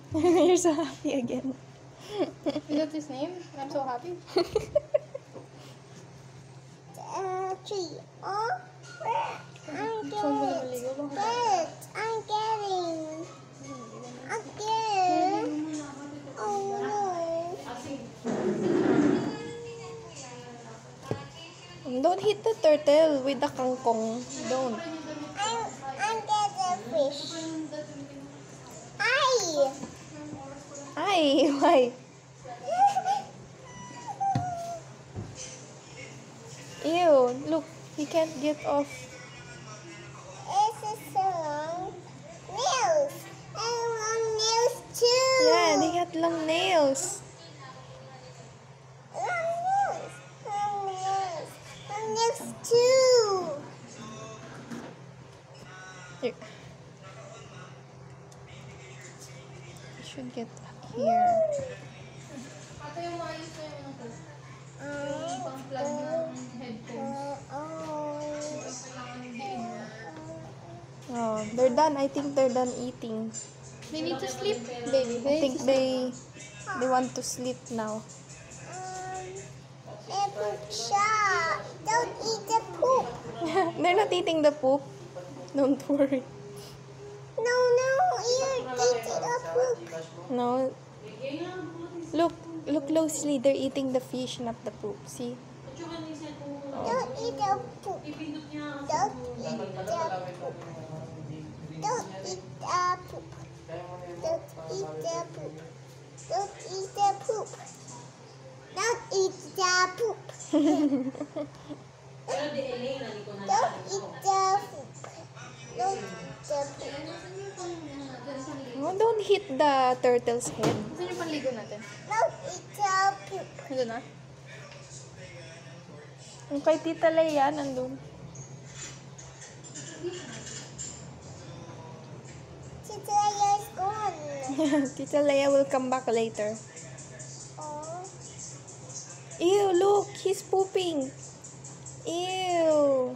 You're so happy again. Is that his name? I'm so happy. Tree. Oh, I'm Gusto mo na maligo? get. I'm getting. Again. Oh no. Don't hit the turtle with the kangkong. Don't. I'm getting fish. Ay. Ay, why? Ew, look, he can't get off. This is so long. Nails. I want nails too. Yeah, they got long nails. Long nails. Long nails. Long nails too. Here. You should get here. Ate, yung maayos na yung ano ko. Yung pang-plug ng headphones. Kailangan yung diin mo. Oh, they're done. I think they're done eating. They need to sleep, baby. I think they want to sleep now. Poop shop. Don't eat the poop. They're not eating the poop. Don't worry. No, you're eating the poop. No. Look closely. They're eating the fish, not the poop. See? Don't eat the poop. Don't eat the poop. Don't eat the poop. Don't eat the poop. Don't eat the poop. Don't eat the poop. Don't eat the poop. Don't eat the poop. Oh, don't hit the turtle's head. Saan yung panligo natin? Don't eat the poop. Ito na? Yung kay Tita Leia, nandun. Tita Leia is gone. Tita Leia will come back later. Oh. Ew, look, he's pooping. Ew.